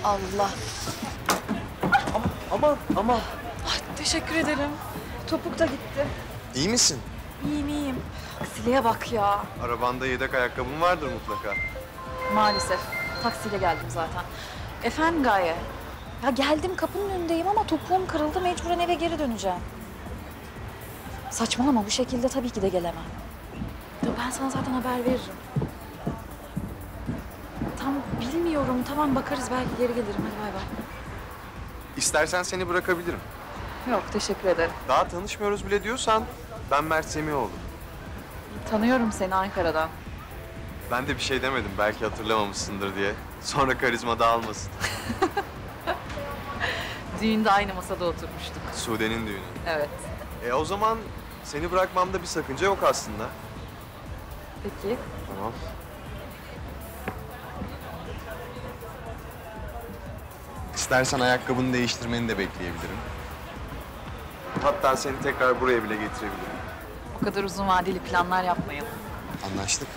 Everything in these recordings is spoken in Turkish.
Allah. Aman. Ay, teşekkür ederim. Topuk da gitti. İyi misin? İyiyim. Aksiliğe bak ya. Arabanda yedek ayakkabın vardır mutlaka. Maalesef. Taksiyle geldim zaten. Efendim Gaye? Ya geldim kapının önündeyim ama topuğum kırıldı. Mecburen eve geri döneceğim. Saçmalama, bu şekilde tabii ki de gelemem. Ya ben sana zaten haber veririm. Tam bilmiyorum. Tamam bakarız, belki geri gelirim. Hadi bay bay. İstersen seni bırakabilirim. Yok, teşekkür ederim. Daha tanışmıyoruz bile diyorsan ben Mert Semihoğlu. Tanıyorum seni Ankara'dan. Ben de bir şey demedim, belki hatırlamamışsındır diye. Sonra karizma dağılmasın. Düğünde aynı masada oturmuştuk. Sude'nin düğünü. Evet. O zaman seni bırakmamda bir sakınca yok aslında. Peki. Tamam. İstersen ayakkabını değiştirmeni de bekleyebilirim. Hatta seni tekrar buraya bile getirebilirim. O kadar uzun vadeli planlar yapmayalım. Anlaştık.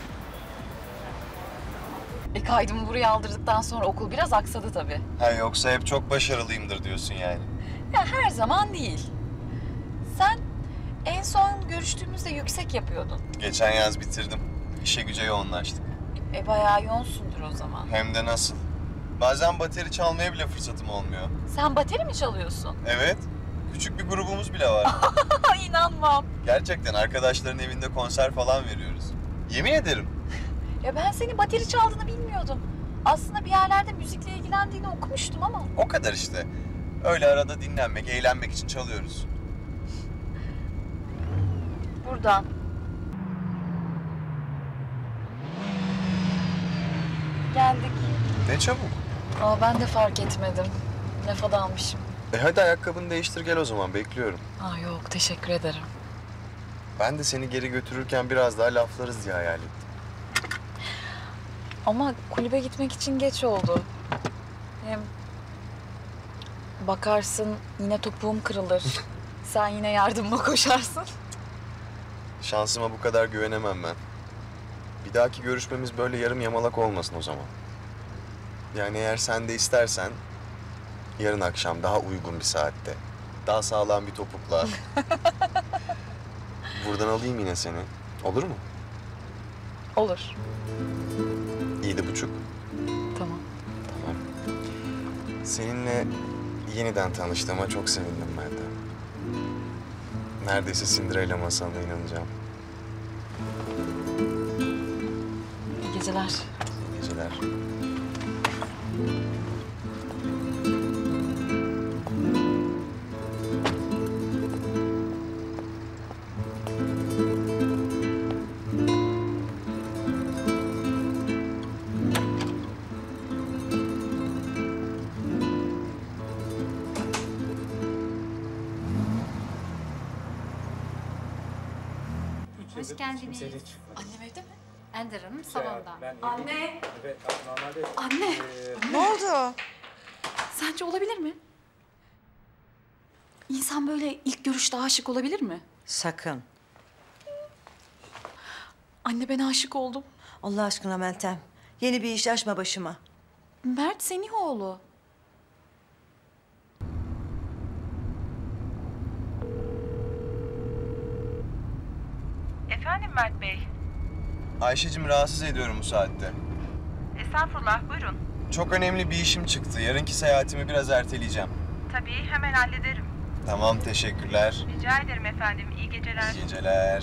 Kaydımı buraya aldırdıktan sonra okul biraz aksadı tabii. Ha, yoksa hep çok başarılıyımdır diyorsun yani. Ya her zaman değil. Sen en son görüştüğümüzde yüksek yapıyordun. Geçen yaz bitirdim. İşe güce yoğunlaştık. Bayağı yoğunsundur o zaman. Hem de nasıl? Bazen bateri çalmaya bile fırsatım olmuyor. Sen bateri mi çalıyorsun? Evet. Küçük bir grubumuz bile var. İnanmam. Gerçekten arkadaşların evinde konser falan veriyoruz. Yemin ederim. Ya ben senin bateri çaldığını bilmiyordum. Aslında bir yerlerde müzikle ilgilendiğini okumuştum ama. O kadar işte. Öyle arada dinlenmek, eğlenmek için çalıyoruz. Buradan. Geldik. Ne çabuk. Ben de fark etmedim. Lafa dalmışım. Hadi ayakkabını değiştir gel o zaman, bekliyorum. Yok, teşekkür ederim. Ben de seni geri götürürken biraz daha laflarız diye hayal ettim. Ama kulübe gitmek için geç oldu. Hem bakarsın yine topuğum kırılır. Sen yine yardıma koşarsın. Şansıma bu kadar güvenemem ben. Bir dahaki görüşmemiz böyle yarım yamalak olmasın o zaman. Yani eğer sen de istersen yarın akşam daha uygun bir saatte, daha sağlam bir topukla buradan alayım yine seni. Olur mu? Olur. 7.30. Tamam. Tamam. Seninle yeniden tanıştığıma çok sevindim Meltem. Neredeyse Cinderella masalına inanacağım. İyi geceler. İyi geceler. Hoş geldiniz. Annem evde mi? Ender Hanım salonda. Anne! Evet, normalde... Anne! Ne oldu? Sence olabilir mi? İnsan böyle ilk görüşte aşık olabilir mi? Sakın. Anne, ben aşık oldum. Allah aşkına Meltem. Yeni bir iş açma başıma. Mert Senihoğlu. Efendim Mert Bey? Ayşe'cim, rahatsız ediyorum bu saatte. Estağfurullah, buyurun. Çok önemli bir işim çıktı. Yarınki seyahatimi biraz erteleyeceğim. Tabii, hemen hallederim. Tamam, teşekkürler. Rica ederim efendim, iyi geceler. İyi geceler.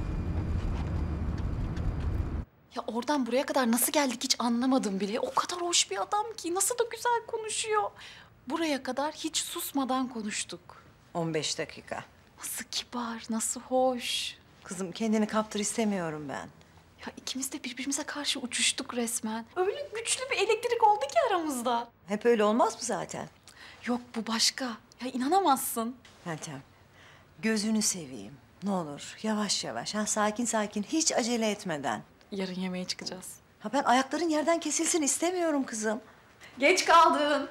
Ya oradan buraya kadar nasıl geldik hiç anlamadım bile. O kadar hoş bir adam ki, nasıl da güzel konuşuyor. Buraya kadar hiç susmadan konuştuk. 15 dakika. Nasıl kibar, nasıl hoş. Kızım kendini kaptır istemiyorum ben. Ya ikimiz de birbirimize karşı uçuştuk resmen. Öyle güçlü bir elektrik oldu ki aramızda. Hep öyle olmaz mı zaten? Yok, bu başka. Ya inanamazsın. Meltem, gözünü seveyim. Ne olur yavaş yavaş, ha, sakin sakin, hiç acele etmeden. Yarın yemeğe çıkacağız. Ha, ben ayakların yerden kesilsin istemiyorum kızım. Geç kaldın.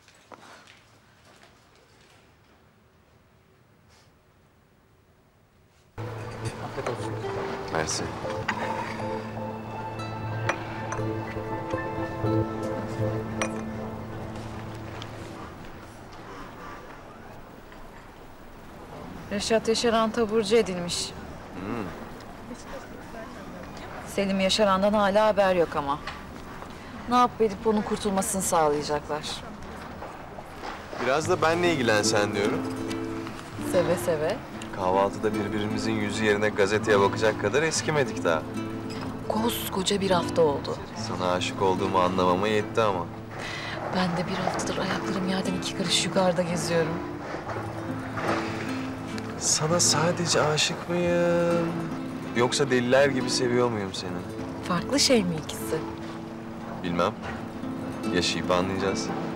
Mersi. Reşat Yaşaran taburcu edilmiş. Selim Yaşaran'dan hala haber yok ama. Ne yapıp edip onun kurtulmasını sağlayacaklar. Biraz da benle ilgilensen diyorum. Seve seve. Kahvaltıda birbirimizin yüzü yerine gazeteye bakacak kadar eskimedik daha. Koskoca bir hafta oldu. Sana aşık olduğumu anlamama yetti ama. Ben de bir haftadır ayaklarım yerden 2 karış yukarıda geziyorum. Sana sadece aşık mıyım? Yoksa deliler gibi seviyor muyum seni? Farklı şey mi ikisi? Bilmem. Yaşayıp anlayacağız.